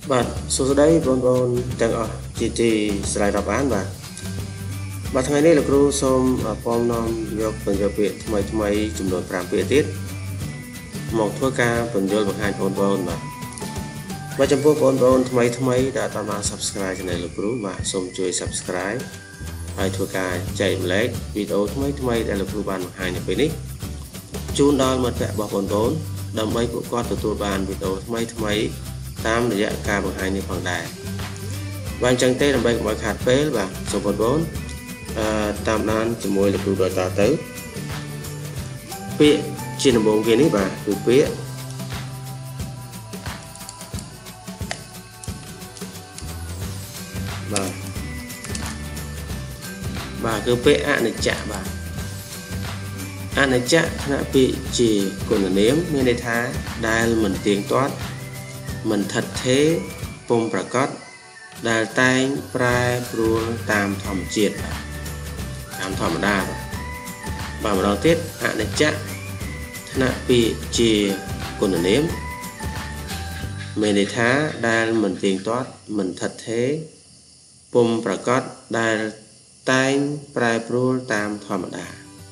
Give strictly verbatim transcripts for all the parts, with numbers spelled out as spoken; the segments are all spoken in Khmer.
Bạn số đây bọn bọn đang ở chỉ chỉ slide đáp án bạn bạn ngày nay là cô xôm phong nomយកបញ្ចូលពាក្យថ្មីថ្មីចំនួនប្រាំពាក្យទៀតមកធ្វើការបញ្ចូលបង្ហាញបងប្អូនបាទបាទចំពោះបងប្អូនថ្មីថ្មីដែលតាមបាន Subscribe Channel លោកគ្រូបាទសូមជួយ Subscribe ហើយធ្វើការចែកម្លែកវីដេអូថ្មីថ្មីដែលលោកគ្រូបានបង្ហាញនៅពេលនេះជូនដល់មិត្តភ័ក្តិរបស់បងប្អូនដើម្បីពួកគាត់ទទួលបានវីដេអូថ្មីថ្មីតាមរយៈការបង្ហាញនេះផងដែរបាទអញ្ចឹងទេដើម្បីកុំឲ្យខាតពេលបាទសូមបងប្អូនអឺតាមដានជាមួយលោកគ្រូដោយតទៅពាក្យជាដំបូងគេនេះបាទគឺពាក្យបាទបាទគឺពាក្យអនិច្ចបាទអនិច្ចថ្នាក់ពាក្យជាគុណនាមមានន័យថាដែលមិនទៀងទាត់មិនថិតថេរពុំប្រកបដែលតែងប្រែប្រួលតាមធម្មជាតិតាមធម្មតាបាទម្ដងទៀតអនិច្ចថ្នាក់ពាក្យជាគុណនាមមានន័យថាដែលមិនទៀងទាត់មិនថិតថេរពុំប្រកបដែលតែងប្រែប្រួលតាមធម្មតា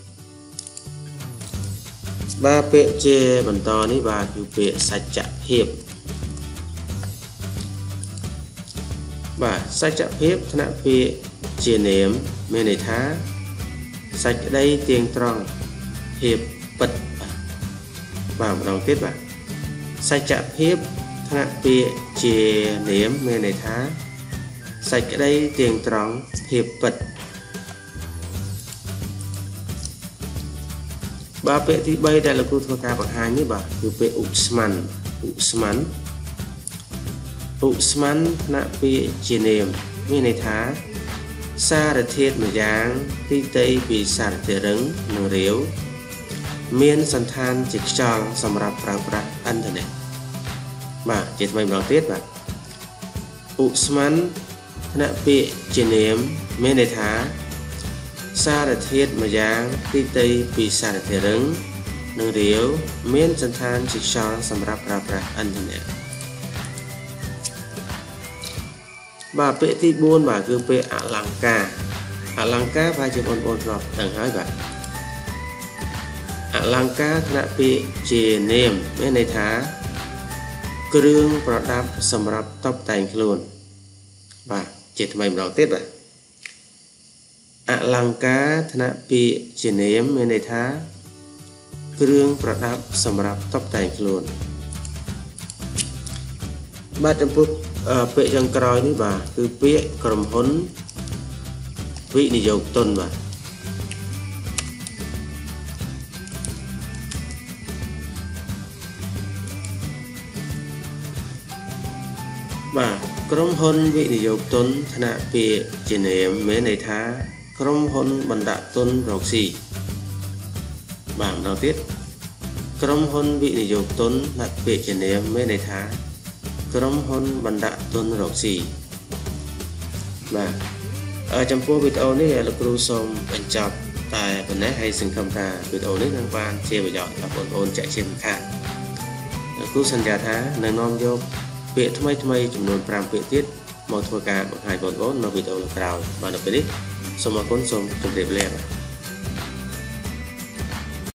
បាទពាក្យជាបន្តនេះបាទគឺពាក្យសច្ចភាពបាទសច្ចភាពថ្នាក់ពាក្យជានាមមានន័យថាសេចក្តីទៀងត្រង់ភាពពិតបាទម្ដងទៀតបាទសច្ចភាពថ្នាក់ពាក្យជានាមមានន័យថាសេចក្តីទៀងត្រង់ភាពពិតបាទពាក្យទីបីដែលលោកគ្រូធ្វើការបង្ហាញនេះបាទគឺពាក្យឧស្ម័នឧស្ម័នឧស្ម័នថ្នាក់ពាក្យជានាមមានន័យថាសារធាតុមួយយ៉ាងទីតីពីសារធាតុរឹងនិងរាវមានសន្តានជាខ្យល់សម្រាប់ប្រើប្រាស់ឥន្ធនៈបាទជាថ្មីម្ដងទៀតបាទឧស្ម័នថ្នាក់ពាក្យជានាមមានន័យថាសារធាតុមួយយ៉ាងទីតីពីសារធាតុរឹងនិងរាវមានសន្តានជាខ្យល់សម្រាប់ប្រើប្រាស់ឥន្ធនៈបាទពាក្យទីបួនបាទគឺពាក្យអលង្ការអលង្ការបាទជាបងប្អូនធ្លាប់ដឹងហើយបាទអលង្ការថ្នាក់ពាក្យជានាមមានន័យថាគ្រឿងប្រដាប់សម្រាប់តុបតែងខ្លួនបាទជាថ្មីម្ដងទៀតបាទអលង្ការថ្នាក់ពាក្យជានាមមានន័យថាគ្រឿងប្រដាប់សម្រាប់តុបតែងខ្លួនបាទចំពោះពាក្យយ៉ាងក្រោយនេះបាទគឺពាក្យក្រុមហ៊ុនវិនិយោគទុនបាទបាទក្រុមហ៊ុនវិនិយោគទុនថ្នាក់ពាក្យជានាមមានន័យថាក្រុមហ៊ុនបណ្ដាក់ទុនរកស៊ីបាទម្ដងទៀតក្រុមហ៊ុនវិនិយោគទុនថ្នាក់ពាក្យជានាមមានន័យថាក្រុមហ៊ុនបណ្ដាក់ទុនរកស៊ីបាទចំពោះវីដេអូនេះលោកគ្រូសូមបញ្ចប់តែប៉ុណ្ណេះហើយសង្ឃឹមថាវីដេអូនេះនឹងបានជាប្រយោជន៍ដល់បងប្អូនចាក់ជាមិនខាតលោកគ្រូសន្យាថានឹងនាំយកពាក្យថ្មីថ្មីចំនួនប្រាំពាក្យទៀតមកធ្វើការបង្ហាញបងប្អូននៅវីដេអូក្រោយបាទនៅពេលនេះសូមអរគុណសូមជម្រាបលា